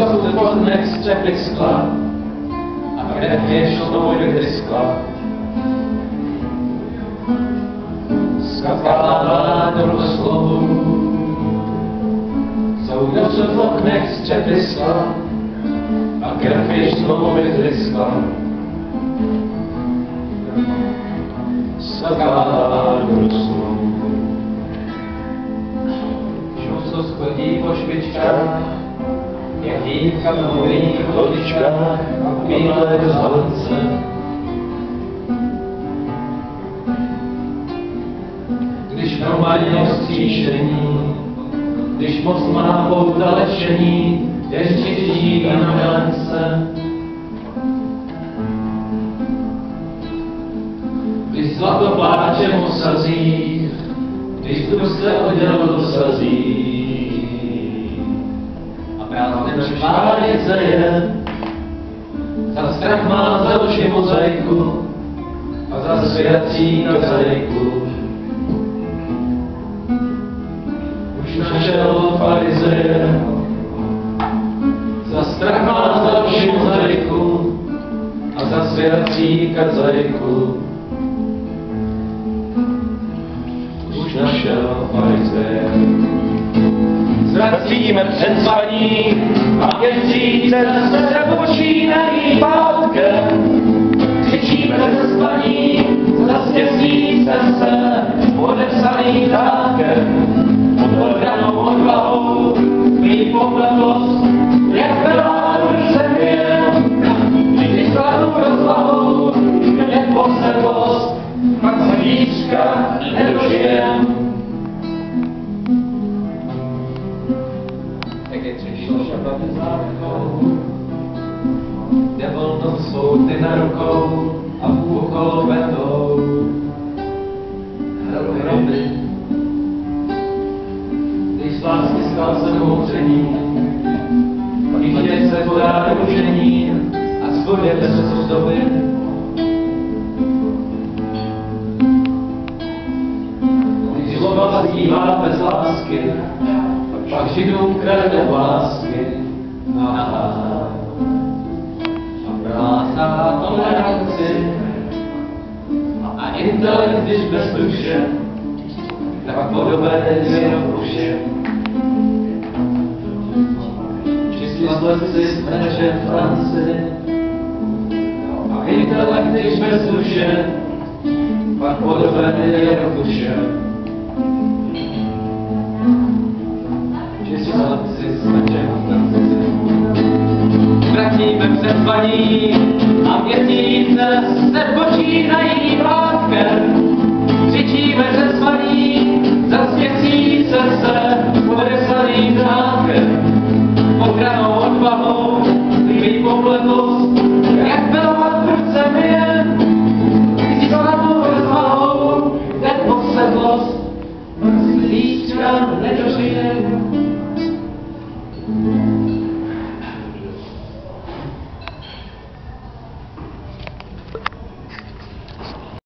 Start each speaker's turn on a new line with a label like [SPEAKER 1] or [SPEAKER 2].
[SPEAKER 1] soud podnech střepy skla a krev je šlou vyhryskla. Skakala do rozlohu, soud v oknech střepy skla a krev je šlou vyhryskla. Skakala do rozlohu. Co schodí po špičkách, jak dívka v nových hodičkách a bílé zhalence. Když hromadně vzkříšení, když moc má pouta lešení, ježdí na milence. Když zlato pláčem osazí, když tu se oděl dosazí, ten špálice je, za strach má za oči mozaiku a za svěcí kazajku. Už našel farizeje, za strach má za oči mozaiku a za svěcí kazajku. Už našel farizeje. Zvracíme před spaní a měsíce se počínají pátkem. Křičíme ze spaní, zas měsíce se podepsaný dátkem. Pod odranou odvahou mít popletlost, jak peládu země. Vždy sladou rozvahou, jak posedlost, pak se výška nedožijem. Kde volnou svou ty na rukou a půlkou vedou hroby. Když z lásky skal se mouření, když se podá rušení a svodě bez zdoby. Když zloba zpívá bez lásky, pak Židům krade lásky. A vrátá toleranci a intelekt, když bez duše, tak podobné jenom uše. Čistí zleci zmeže Franci a intelekt, když bez duše, pak podobné jenom uše. Čistí zleci zmeže Franci. Vrátíme před paní a měsíce se počínají vrátkem.